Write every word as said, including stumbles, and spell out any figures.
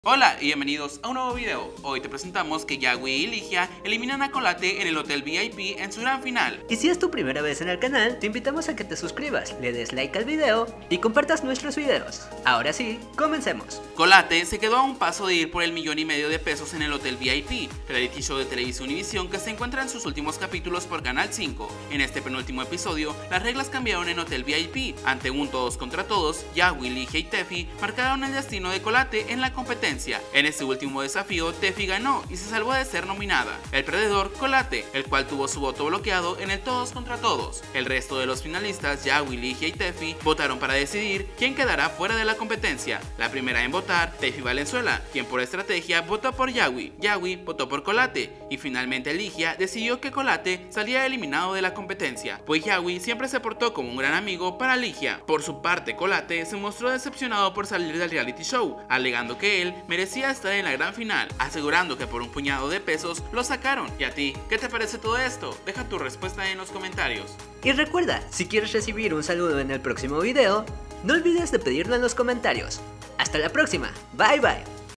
Hola y bienvenidos a un nuevo video. Hoy te presentamos que Yagüi y Ligia eliminan a Colate en el Hotel V I P en su gran final. Y si es tu primera vez en el canal, te invitamos a que te suscribas, le des like al video y compartas nuestros videos. Ahora sí, comencemos. Colate se quedó a un paso de ir por el millón y medio de pesos en el Hotel V I P, reality show de Televisa Univisión que se encuentra en sus últimos capítulos por Canal cinco. En este penúltimo episodio, las reglas cambiaron en Hotel V I P. Ante un todos contra todos, Yagüi, Ligia y Tefi marcaron el destino de Colate en la competencia. En este último desafío, Tefi ganó y se salvó de ser nominada. El perdedor, Colate, el cual tuvo su voto bloqueado en el todos contra todos. El resto de los finalistas, Yagüi, Ligia y Tefi, votaron para decidir quién quedará fuera de la competencia. La primera en votar, Tefi Valenzuela, quien por estrategia votó por Yagüi. Yagüi votó por Colate y finalmente Ligia decidió que Colate salía eliminado de la competencia, pues Yagüi siempre se portó como un gran amigo para Ligia. Por su parte, Colate se mostró decepcionado por salir del reality show, alegando que él merecía estar en la gran final, asegurando que por un puñado de pesos lo sacaron. ¿Y a ti? ¿Qué te parece todo esto? Deja tu respuesta en los comentarios. Y recuerda, si quieres recibir un saludo en el próximo video, no olvides de pedirlo en los comentarios. Hasta la próxima, bye bye.